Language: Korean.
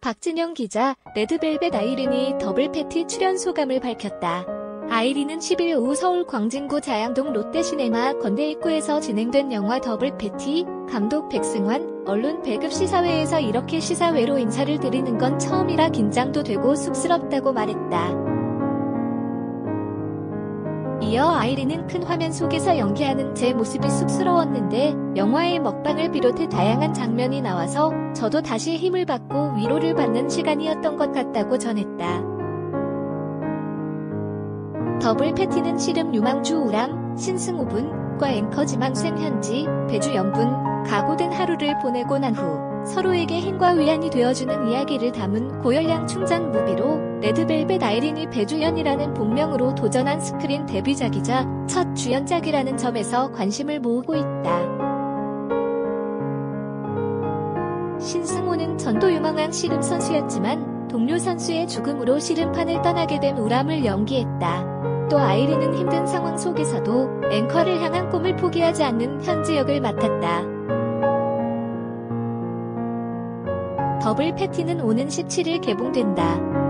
박진영 기자, 레드벨벳 아이린이 더블 패티 출연 소감을 밝혔다. 아이린은 10일 오후 서울 광진구 자양동 롯데시네마 건대 입구에서 진행된 영화 더블 패티, 감독 백승환, 언론 배급 시사회에서 이렇게 시사회로 인사를 드리는 건 처음이라 긴장도 되고 쑥스럽다고 말했다. 이어 아이린은 큰 화면 속에서 연기하는 제 모습이 쑥스러웠는데 영화의 먹방을 비롯해 다양한 장면이 나와서 저도 다시 힘을 받고 위로를 받는 시간이었던 것 같다고 전했다. 더블 패티는 씨름 유망주 우람, 신승우분과 앵커 지망생 현지, 배주 연분, 각오된 하루를 보내고 난 후 서로에게 힘과 위안이 되어주는 이야기를 담은 고열량 충전 무비로 레드벨벳 아이린이 배주연이라는 본명으로 도전한 스크린 데뷔작이자 첫 주연작이라는 점에서 관심을 모으고 있다. 신승우는 전도 유망한 씨름 선수였지만 동료 선수의 죽음으로 씨름판을 떠나게 된 우람을 연기했다. 또 아이린은 힘든 상황 속에서도 앵커를 향한 꿈을 포기하지 않는 현지 역을 맡았다. 더블 패티는 오는 17일 개봉된다.